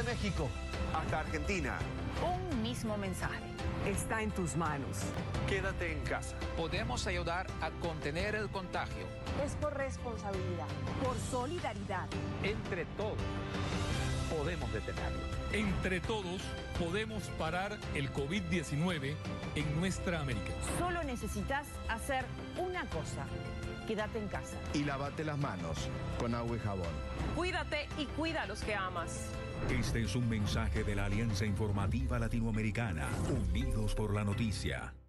Desde México hasta Argentina. Un mismo mensaje. Está en tus manos. Quédate en casa. Podemos ayudar a contener el contagio. Es por responsabilidad. Por solidaridad. Entre todos podemos detenerlo. Entre todos podemos parar el COVID-19 en nuestra América. Solo necesitas hacer una cosa. Quédate en casa. y lávate las manos con agua y jabón. Cuídate y cuida a los que amas. Este es un mensaje de la Alianza Informativa Latinoamericana, Unidos por la Noticia.